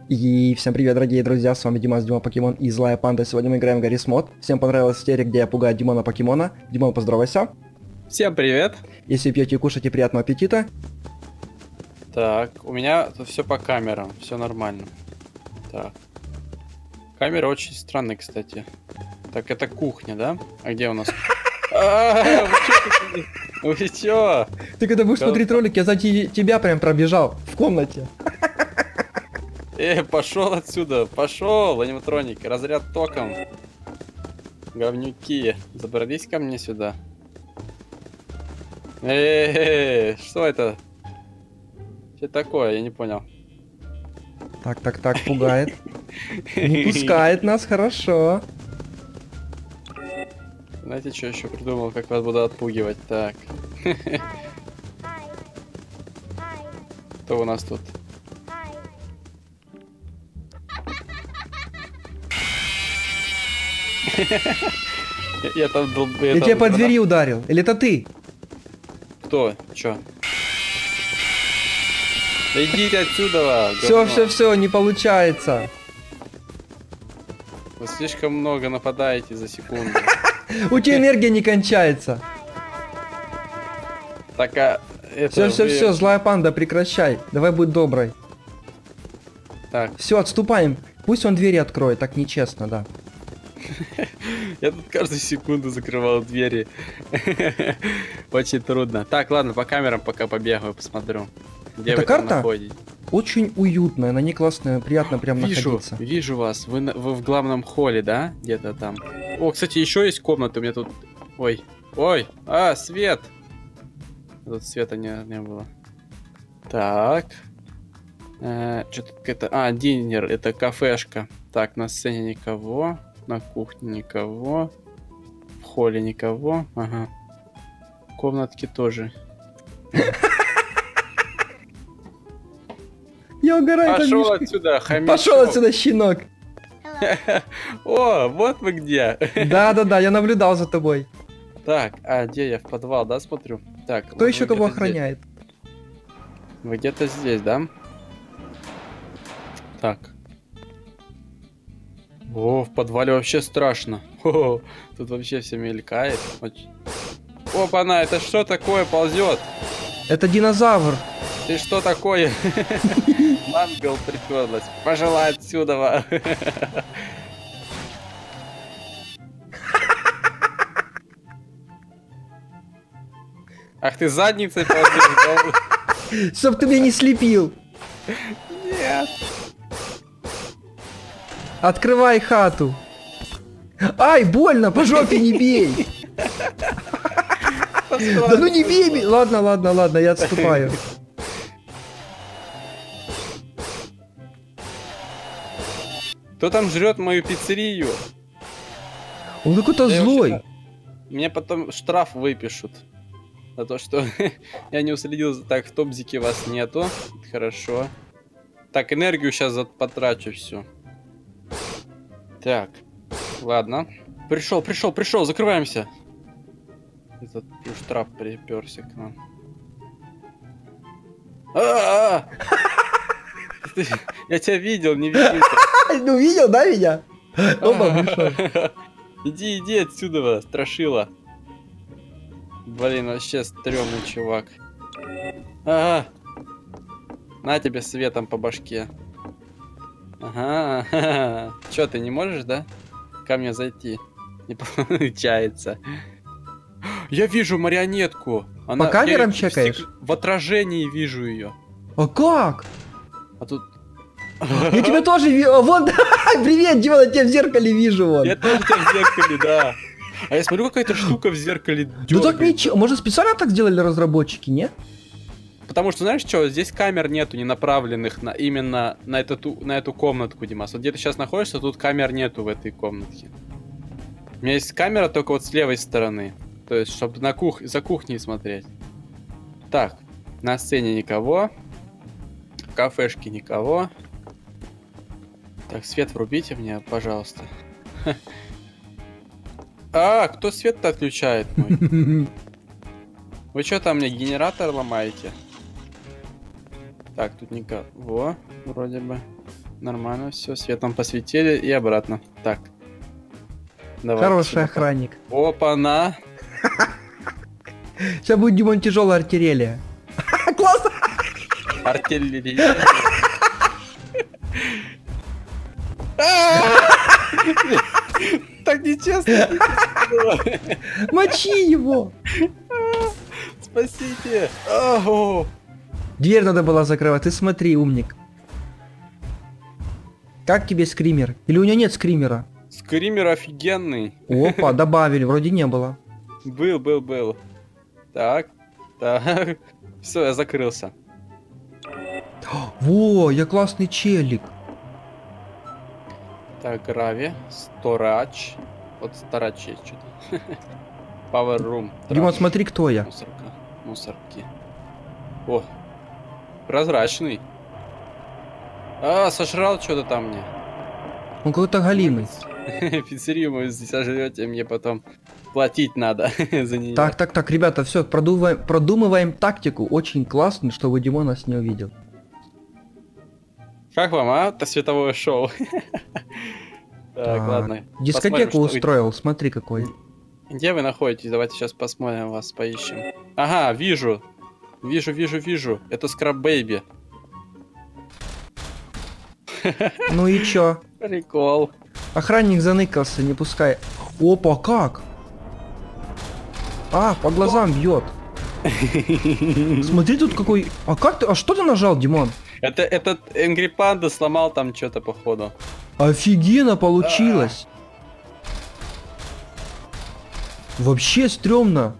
И всем привет, дорогие друзья, с вами Димас, Дима Покемон и Злая Панда. Сегодня мы играем в Гаррис Мод. Всем понравилась серия, где я пугаю Димона Покемона. Димон, поздоровайся. Всем привет. Если пьете и кушаете, приятного аппетита. Так, у меня тут все по камерам, все нормально. Так. Камера очень странная, кстати. Так, это кухня, да? А где у нас? Вы чё? Ты когда будешь смотреть ролик, я за тебя прям пробежал в комнате. Пошел отсюда, пошел, аниматроник, разряд током. Говнюки, забрались ко мне сюда. Что это? Что такое? Я не понял. Так, пугает. Не пускает нас, хорошо. Знаете, что еще придумал, как вас буду отпугивать? Так. Кто у нас тут? Я там долбил. Я тебя по двери ударил. Или это ты? Кто? Чё? Да идите отсюда! Все, не получается. Вы слишком много нападаете за секунду. У тебя энергия не кончается. Так, а это Все, Злая Панда, прекращай. Давай будь доброй. Так. Все, отступаем. Пусть он двери откроет, так нечестно, да. Я тут каждую секунду закрывал двери. Очень трудно. Так, ладно, по камерам пока побегаю, посмотрю. Где эта вы там карта находитесь? очень уютная, на ней классная, приятно прям находиться. Вижу вас. Вы в главном холле, да? Где-то там. О, кстати, еще есть комната. У меня тут... Ой. Свет! Тут света не было. Так. Что-то какая-то... динер. Это кафешка. Так, на сцене никого. На кухне никого. В холле никого. Ага. Комнатки тоже. Я угораю. Пошел отсюда, хомячок. Пошел отсюда, щенок. О, вот вы где. Да, я наблюдал за тобой. Так, где я? В подвал, да, смотрю? Так. Кто еще кого охраняет? Вы где-то здесь, да? Так. О, в подвале вообще страшно. О, тут вообще все мелькает. Опа-на, это что такое ползет? Это динозавр. Ты что такое? Мангал приперлась. Пошла отсюда. Ах ты задницей ползешь. Чтоб ты меня не слепил. Нет. Открывай хату. Ай, больно, по жопе не бей. Да ну не бей меня. Ладно, я отступаю. Кто там жрет мою пиццерию? Он какой-то злой. Мне потом штраф выпишут. За то, что я не уследил. Так, в топзике вас нету. Хорошо. Так, энергию сейчас потрачу всю. Так, ладно. Пришел, закрываемся. Этот штраф приперся к нам. Я тебя видел, не видел. Ну видел, да, меня? Оба пришел. Иди отсюда, страшила. Блин, вообще стрёмный чувак. На тебе светом по башке. Ага. Чё, ты не можешь, да? Ко мне зайти. Не получается. Я вижу марионетку. По камерам чекаешь? В отражении вижу ее. А как? А тут... Я тебя тоже вижу. Вот, привет, Дима, я тебя в зеркале вижу. Вот. Я тоже тебя в зеркале, да. А я смотрю, какая-то штука в зеркале дёргается. Ну так ничего. Может, специально так сделали разработчики, не? Потому что, знаешь что, здесь камер нету, не направленных именно на эту комнатку, Димас. Вот где ты сейчас находишься, тут камер нету в этой комнатке. У меня есть камера только вот с левой стороны. То есть, чтобы за кухней смотреть. Так, на сцене никого. В кафешке никого. Так, свет врубите мне, пожалуйста. Кто свет-то отключает мой? Вы что там мне генератор ломаете? Так, тут никого, вроде бы. Нормально, все, светом посветили и обратно. Так. Давай. Хороший охранник. Опа-на. Сейчас будет, Димон, тяжелая артиллерия. Классно! Артиллерия. Так нечестно. Мочи его! Спасите. Ого. Дверь надо было закрывать, ты смотри, умник. Как тебе скример? Или у него нет скримера? Скример офигенный. Опа, добавили, вроде не было. Был. Так. Все, я закрылся. Во, я классный челик. Так, грави, сторач. Вот сторач есть что-то. Power room. Димон, смотри, кто я. Мусорки. О, прозрачный. А, сожрал что-то там мне. Он какой-то галимый. Пиццерию мы здесь сожрете, мне потом платить надо за нее. Так, ребята, все, продумываем тактику. Очень классно, чтобы Димон нас не увидел. Как вам, а? Это световое шоу. Так, ладно. Дискотеку устроил, смотри какой. Где вы находитесь? Давайте сейчас посмотрим вас, поищем. Ага, вижу. Вижу. Это Скраб Бэйби. Ну и чё? Прикол. Охранник заныкался, не пускай. Опа, как? А, по глазам бьет. Смотри, тут какой... А как ты... А что ты нажал, Димон? Это этот Angry Panda сломал там что-то, походу. Офигенно получилось. Вообще стрёмно.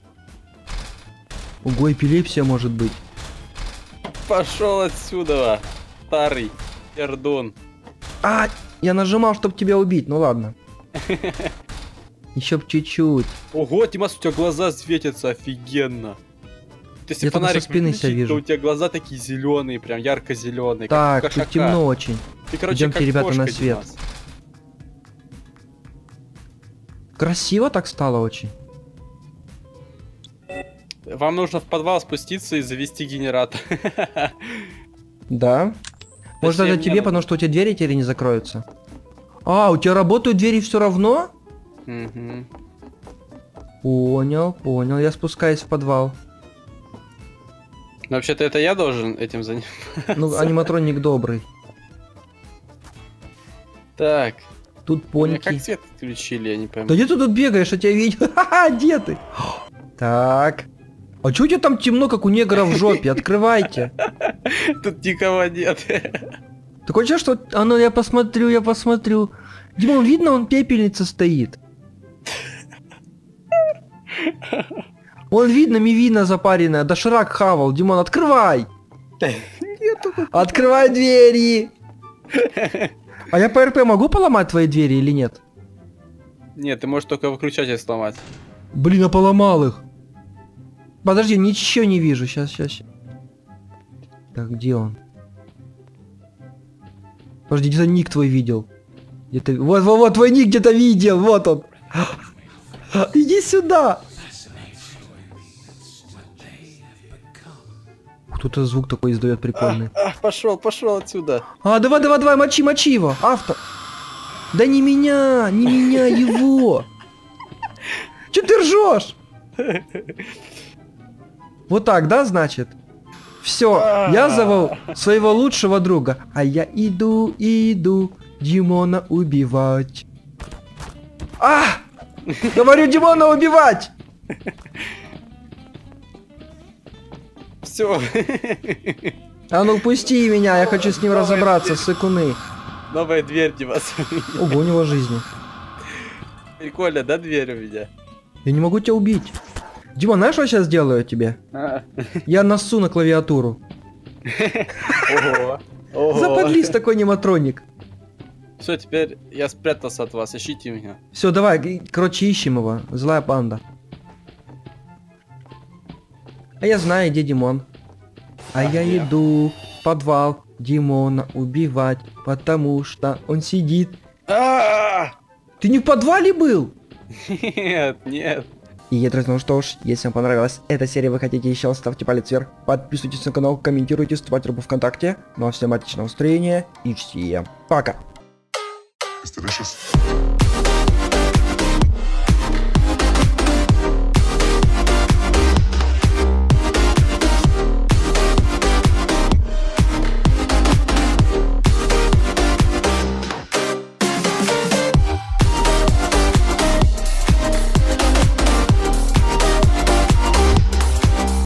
Ого, эпилепсия может быть. Пошел отсюда, старый пердун. А, я нажимал, чтобы тебя убить, ну ладно. Еще б чуть-чуть. Ого, Тимас, у тебя глаза светятся офигенно. Если Я только со фонарик спины себя выключить, вижу. то у тебя глаза такие зеленые, прям ярко-зеленые. Так, как у тут кошака. темно очень. Ты, короче, Идемте, как ребята, кошка, на свет. Димас. Красиво так стало очень. Вам нужно в подвал спуститься и завести генератор. Да? Может, Точнее, это тебе, мне потому что у тебя двери теперь не закроются? А, у тебя работают двери все равно? Мгм. Понял. Я спускаюсь в подвал. Но вообще-то это я должен этим заниматься. Ну, аниматроник добрый. Так. Тут Меня как поньки. свет отключили, я не Да пойму. где ты тут бегаешь, я тебя видел? Ха-ха, где ты? Так. А чё у тебя там темно, как у негра в жопе? Открывайте. Тут никого нет. Такое чувство, что... А ну, я посмотрю. Димон, видно, он пепельница стоит. Вон видно, мивина запаренная, доширак хавал. Димон, открывай! Открывай двери! А я по РП могу поломать твои двери или нет? Нет, ты можешь только выключатель сломать. Блин, я поломал их. Подожди, ничего не вижу. Сейчас. Так, где он? Подожди, где-то ник твой видел. Где-то... Вот, твой ник где-то видел. Вот он. Иди сюда. Кто-то звук такой издает прикольный. Пошел отсюда. А, давай, мочи его. Авто. Да не меня, его. Че ты ржешь? Вот так, да, значит? Все, я зову своего лучшего друга. А я иду Димона убивать. А! Говорю, Димона убивать! Все. А ну пусти меня, я хочу с ним разобраться, сыкуны. Новая дверь, Димас. Ого, у него жизни. Прикольно, да, дверь у меня? Я не могу тебя убить. Димон, знаешь, что я сейчас сделаю тебе? Я насу на клавиатуру. Ого. Западлись такой аниматроник. Все, теперь я спрятался от вас, ищите меня. Все, давай, короче, ищем его. Злая панда. А я знаю, где Димон. А я иду в подвал Димона убивать, потому что он сидит. А! Ты не в подвале был? Нет. И, друзья, ну что ж, если вам понравилась эта серия, вы хотите еще, ставьте палец вверх, подписывайтесь на канал, комментируйте, вступайте в группу ВКонтакте. Ну а всем отличного настроения и всем пока! It's delicious.